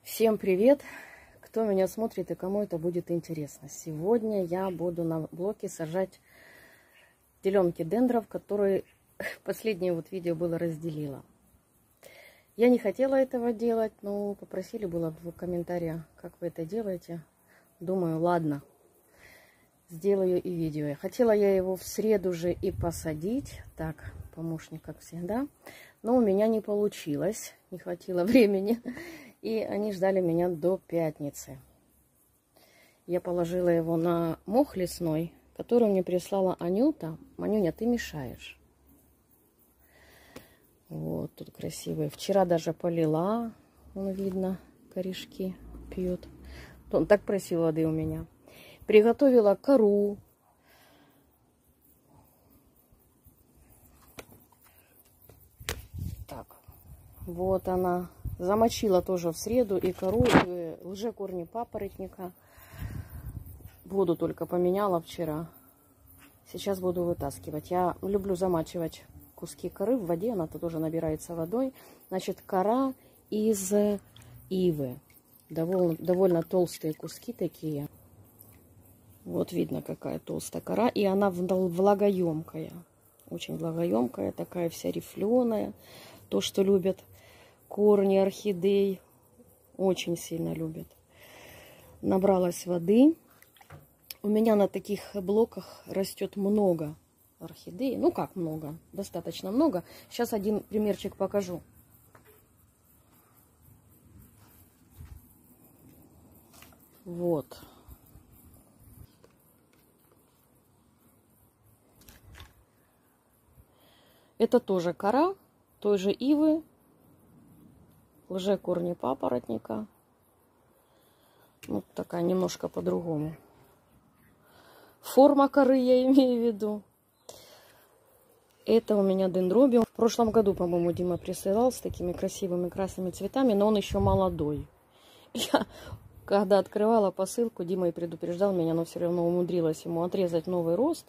Всем привет! Кто меня смотрит и кому это будет интересно. Сегодня я буду на блоке сажать зеленки дендров, которые последнее видео было разделила. Я не хотела этого делать, но попросили было в комментариях, как вы это делаете. Думаю, ладно, сделаю и видео. Хотела я его в среду же и посадить. Так, помощник, как всегда. Но у меня не получилось, не хватило времени. И они ждали меня до пятницы. Я положила его на мох лесной, который мне прислала Анюта. Манюня, ты мешаешь. Вот, тут красивые. Вчера даже полила. Вон видно, корешки пьют. Он так просил воды у меня. Приготовила кору. Так, вот она. Замочила тоже в среду и кору, и лжекорни папоротника. Воду только поменяла вчера. Сейчас буду вытаскивать. Я люблю замачивать куски коры в воде. Она-то тоже набирается водой. Значит, кора из ивы. Довольно толстые куски такие. Вот видно, какая толстая кора. И она влагоемкая. Очень влагоемкая. Такая вся рифленая. То, что любят корни орхидей, очень сильно любят. Набралась воды. У меня на таких блоках растет много орхидей. Ну как много? Достаточно много. Сейчас один примерчик покажу. Вот. Это тоже кора той же ивы. Лжекорни папоротника. Вот такая немножко по-другому. Форма коры я имею в виду. Это у меня дендробиум. В прошлом году, по-моему, Дима присылал с такими красивыми красными цветами, но он еще молодой. Я, когда открывала посылку, Дима и предупреждал меня, но все равно умудрилась ему отрезать новый рост.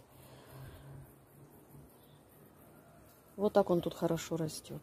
Вот так он тут хорошо растет.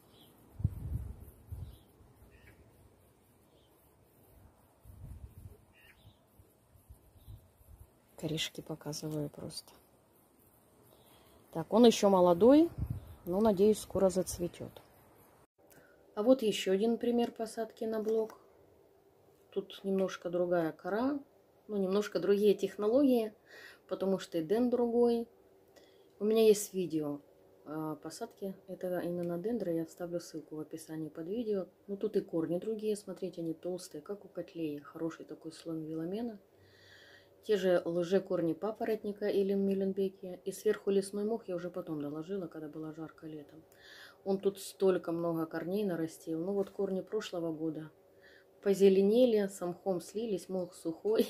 Корешки показываю просто. Так, он еще молодой, но, надеюсь, скоро зацветет. А вот еще один пример посадки на блок. Тут немножко другая кора, ну, немножко другие технологии, потому что и ден другой. У меня есть видео посадки этого именно дендра, я вставлю ссылку в описании под видео. Ну, тут и корни другие, смотрите, они толстые, как у котлеи. Хороший такой слой веломена. Те же лжекорни папоротника или мюлленбеки. И сверху лесной мох я уже потом доложила, когда было жарко летом. Он тут столько много корней нарастил. Ну вот корни прошлого года позеленели, с мхом слились, мох сухой.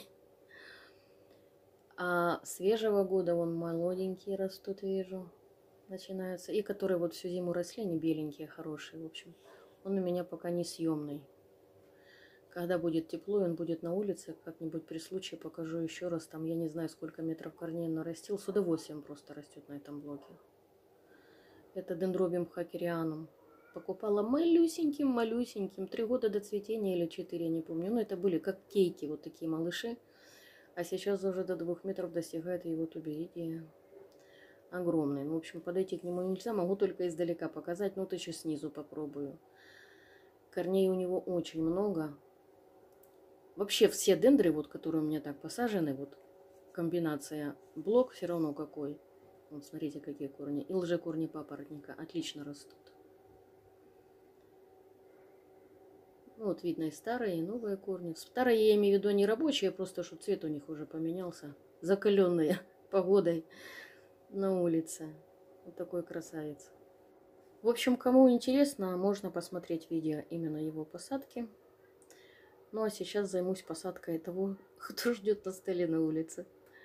А свежего года вон молоденькие растут, вижу, начинаются. И которые вот всю зиму росли, они беленькие, хорошие. В общем, он у меня пока не съемный. Когда будет тепло, он будет на улице, как-нибудь при случае покажу еще раз. Там я не знаю, сколько метров корней он нарастил. С удовольствием просто растет на этом блоке. Это дендробиум хакерианум. Покупала малюсеньким. 3 года до цветения или 4, я не помню. Но это были как кейки, вот такие малыши. А сейчас уже до 2 метров достигает. И вот уберите. Огромный. Ну, в общем, подойти к нему нельзя. Могу только издалека показать. Ну, вот еще снизу попробую. Корней у него очень много. Вообще все дендры, вот, которые у меня так посажены, вот комбинация блок все равно какой. Вот смотрите, какие корни. И лжекорни папоротника отлично растут. Вот видно и старые, и новые корни. Старые я имею в виду не рабочие, просто что цвет у них уже поменялся. Закаленные погодой на улице. Вот такой красавец. В общем, кому интересно, можно посмотреть видео именно его посадки. Ну, а сейчас займусь посадкой того, кто ждет на столе на улице.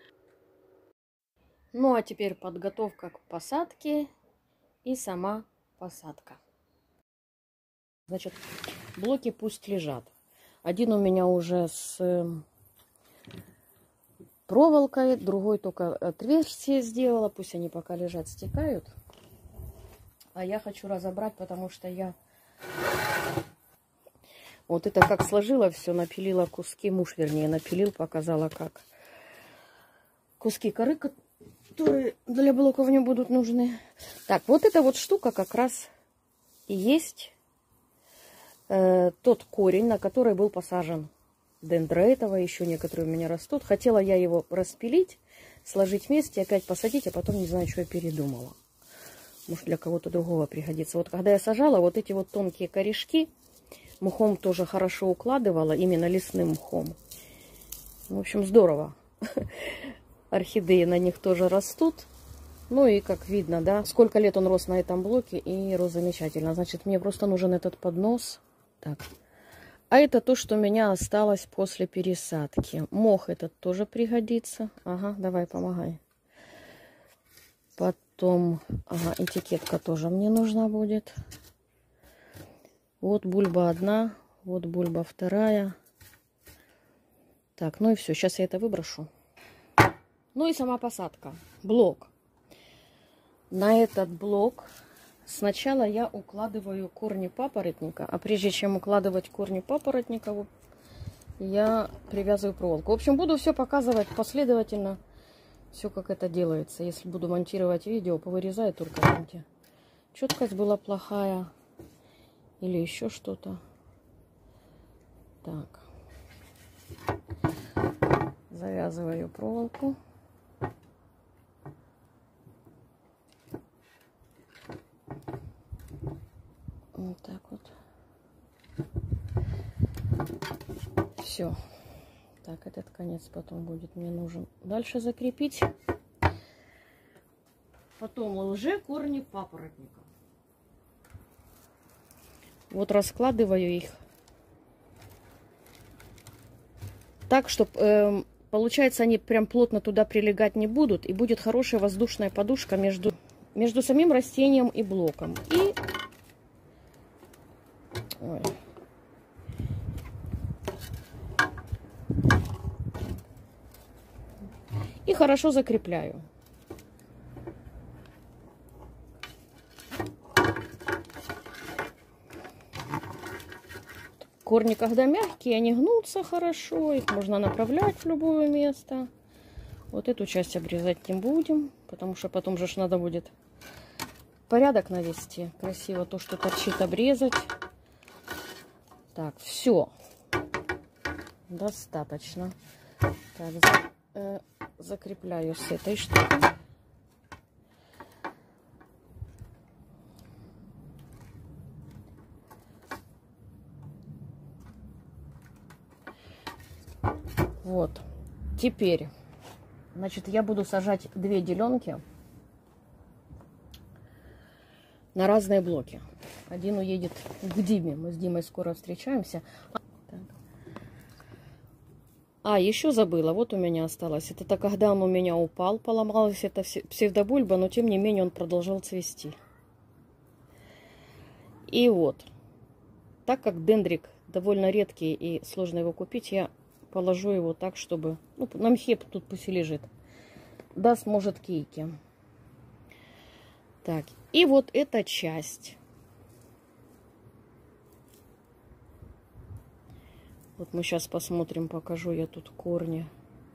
Ну, а теперь подготовка к посадке и сама посадка. Значит, блоки пусть лежат. Один у меня уже с проволокой, другой только отверстие сделала. Пусть они пока лежат, стекают. А я хочу разобрать, потому что я Вот это как сложила все, напилила куски, муж, вернее, напилил, показала как. Куски коры, которые для блоков не будут нужны. Так, вот эта вот штука как раз и есть тот корень, на который был посажен дендра этого. Еще некоторые у меня растут. Хотела я его распилить, сложить вместе, опять посадить, а потом не знаю, что я передумала. Может, для кого-то другого пригодится. Вот когда я сажала, вот эти вот тонкие корешки, мхом тоже хорошо укладывала, именно лесным мхом. В общем, здорово. Орхидеи на них тоже растут. Ну и как видно, да, сколько лет он рос на этом блоке, и рос замечательно. Значит, мне просто нужен этот поднос. Так. А это то, что у меня осталось после пересадки. Мох этот тоже пригодится. Ага, давай, помогай. Потом, ага, этикетка тоже мне нужна будет. Вот бульба одна, вот бульба вторая. Так, ну и все, сейчас я это выброшу. Ну и сама посадка. Блок. На этот блок сначала я укладываю корни папоротника, а прежде чем укладывать корни папоротника, я привязываю проволоку. В общем, буду все показывать последовательно, все как это делается. Если буду монтировать видео, повырезаю только там, где четкость была плохая или еще что-то. Так, завязываю проволоку. Вот так вот. Все. Так, этот конец потом будет мне нужен дальше закрепить. Потом лжекорни папоротника. Вот раскладываю их так, чтобы получается, они прям плотно туда прилегать не будут, и будет хорошая воздушная подушка между самим растением и блоком. Ой. И хорошо закрепляю. Корни, когда мягкие, они гнутся хорошо, их можно направлять в любое место. Вот эту часть обрезать не будем, потому что потом же надо будет порядок навести. Красиво то, что торчит, обрезать. Так, все. Достаточно. Так, закрепляю с этой штукой. Вот. Теперь, значит, я буду сажать 2 деленки на разные блоки. Один уедет к Диме. Мы с Димой скоро встречаемся. А, еще забыла. Вот у меня осталось. Это когда он у меня упал, поломалась эта псевдобульба, но тем не менее он продолжал цвести. И вот. Так как дендрик довольно редкий и сложно его купить, я положу его так, чтобы... Ну, на мхе тут пусть и лежит. Даст, может, кейки. Так. И вот эта часть. Вот мы сейчас посмотрим, покажу я тут корни.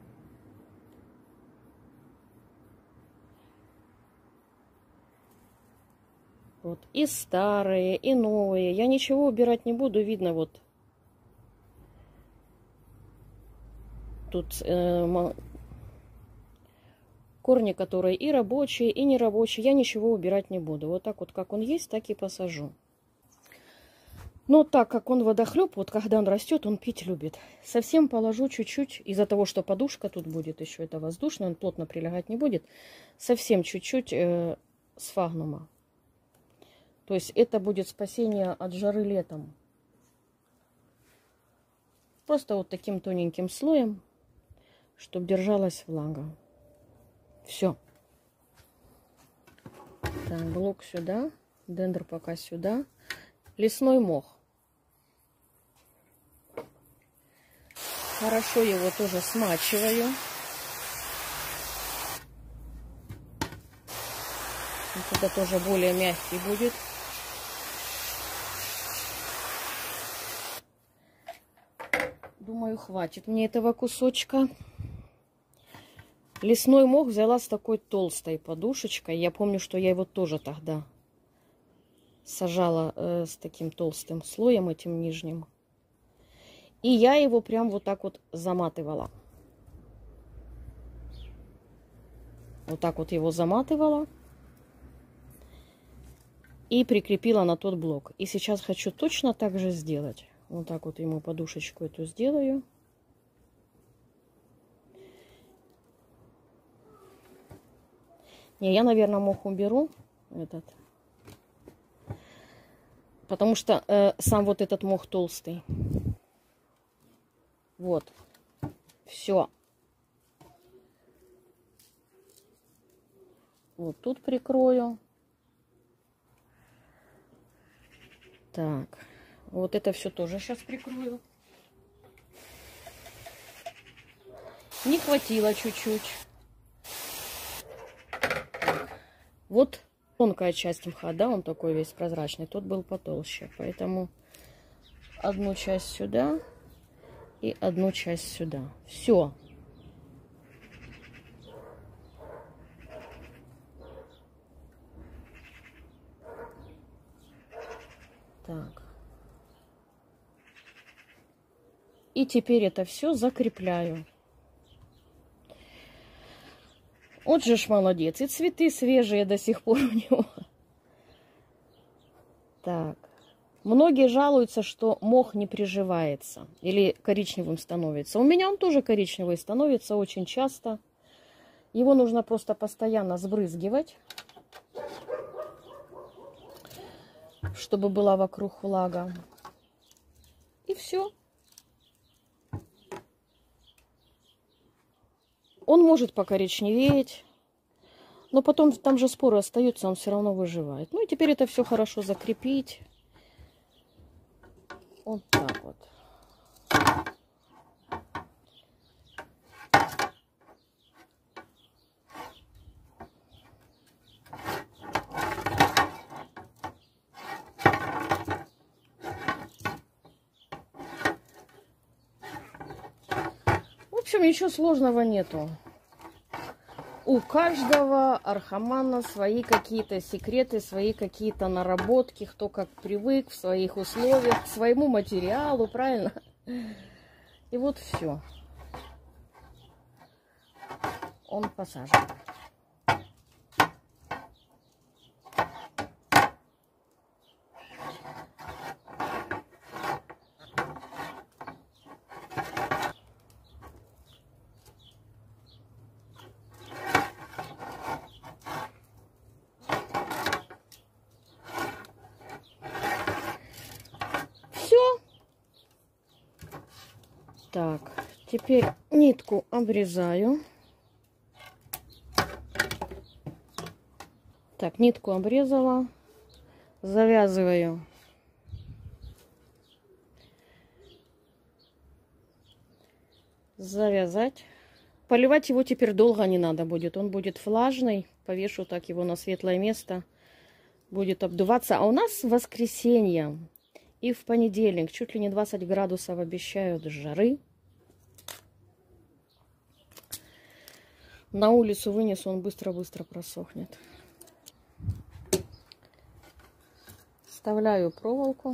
Вот и старые, и новые. Я ничего убирать не буду, видно вот. Тут корни, которые и рабочие, и нерабочие. Я ничего убирать не буду. Вот так вот, как он есть, так и посажу. Но так как он водохлеб, вот когда он растет, он пить любит. Совсем положу чуть-чуть, из-за того, что подушка тут будет еще, это воздушный, он плотно прилегать не будет. Совсем чуть-чуть сфагнума. То есть это будет спасение от жары летом. Просто вот таким тоненьким слоем, чтобы держалась влага. Все. Так, блок сюда, дендр пока сюда. Лесной мох. Хорошо его тоже смачиваю. Вот это тоже более мягкий будет. Думаю, хватит мне этого кусочка. Лесной мох взяла с такой толстой подушечкой. Я помню, что я его тоже тогда сажала с таким толстым слоем, этим нижним. И я его прям вот так вот заматывала. Вот так вот его заматывала. И прикрепила на тот блок. И сейчас хочу точно так же сделать. Вот так вот ему подушечку эту сделаю. Не, я, наверное, мох уберу этот. Потому что сам вот этот мох толстый. Вот. Все. Вот тут прикрою. Так. Вот это все тоже сейчас прикрою. Не хватило чуть-чуть. Вот тонкая часть мха, да, он такой весь прозрачный. Тот был потолще. Поэтому одну часть сюда и одну часть сюда. Все. Так. И теперь это все закрепляю. Вот же ж молодец. И цветы свежие до сих пор у него. Так. Многие жалуются, что мох не приживается или коричневым становится. У меня он тоже коричневый становится очень часто. Его нужно просто постоянно сбрызгивать, чтобы была вокруг влага. И все. Он может покоричневеть, но потом там же споры остаются, он все равно выживает. Ну и теперь это все хорошо закрепить. Вот так вот. В общем, ничего сложного нету. У каждого архамана свои какие-то секреты, свои какие-то наработки, кто как привык в своих условиях, к своему материалу, правильно? И вот все. Он посажен. Так, теперь нитку обрезаю. Так, нитку обрезала. Завязываю. Завязать. Поливать его теперь долго не надо будет. Он будет влажный. Повешу так его на светлое место. Будет обдуваться. А у нас воскресенье. И в понедельник чуть ли не 20 градусов обещают жары. На улицу вынесу, он быстро-быстро просохнет. Вставляю проволоку.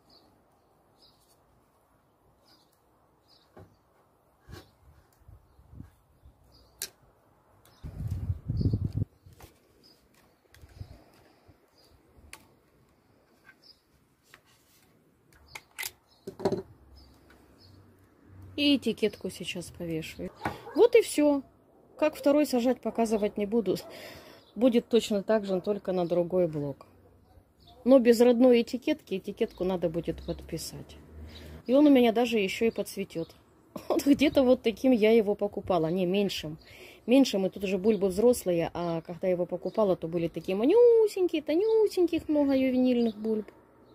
И этикетку сейчас повешиваю. Вот и все. Как второй сажать, показывать не буду. Будет точно так же, только на другой блок. Но без родной этикетки, этикетку надо будет подписать. И он у меня даже еще и подцветет. Вот где-то вот таким я его покупала. Не, меньшим. Меньшим, и тут уже бульбы взрослые. А когда я его покупала, то были такие манюсенькие, тонюсеньких много ювенильных бульб.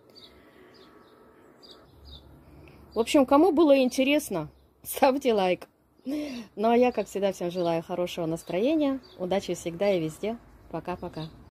В общем, кому было интересно, ставьте лайк. Ну а я, как всегда, всем желаю хорошего настроения, удачи всегда и везде. Пока-пока.